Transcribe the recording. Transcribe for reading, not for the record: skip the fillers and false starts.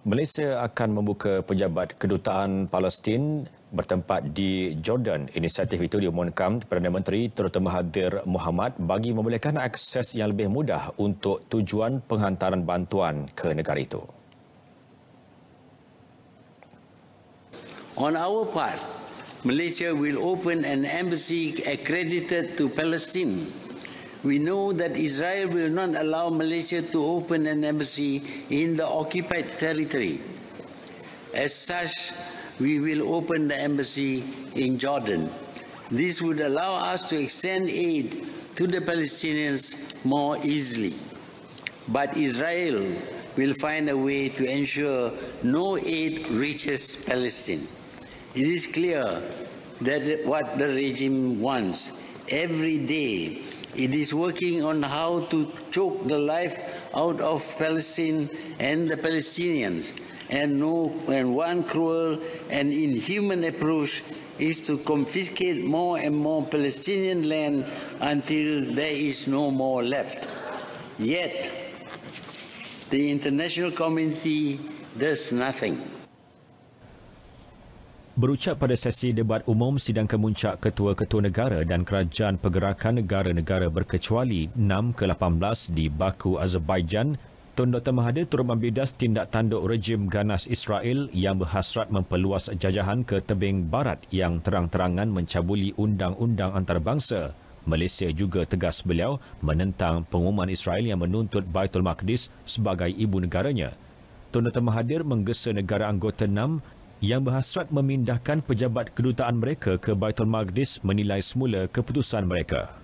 Malaysia akan membuka pejabat kedutaan Palestin bertempat di Jordan. Inisiatif itu diumumkan Perdana Menteri Terutama Mahathir Mohamad bagi membolehkan akses yang lebih mudah untuk tujuan penghantaran bantuan ke negara itu. On our part, Malaysia will open an embassy accredited to Palestine. We know that Israel will not allow Malaysia to open an embassy in the occupied territory. As such, we will open the embassy in Jordan. This would allow us to extend aid to the Palestinians more easily. But Israel will find a way to ensure no aid reaches Palestine. It is clear that what the regime wants every day, it is working on how to choke the life out of Palestine and the Palestinians. And one cruel and inhuman approach is to confiscate more and more Palestinian land until there is no more left. Yet, the international community does nothing. Berucap pada sesi debat umum sidang kemuncak ketua-ketua negara dan kerajaan pergerakan negara-negara berkecuali 6 ke 18 di Baku, Azerbaijan, Tun Dr. Mahathir turut membidas tindak tanduk rejim ganas Israel yang berhasrat memperluas jajahan ke tebing barat yang terang-terangan mencabuli undang-undang antarabangsa. Malaysia juga tegas beliau menentang pengumuman Israel yang menuntut Baitul Maqdis sebagai ibu negaranya. Tun Dr. Mahathir menggesa negara anggota 6 yang berhasrat memindahkan pejabat kedutaan mereka ke Baitul Maqdis menilai semula keputusan mereka.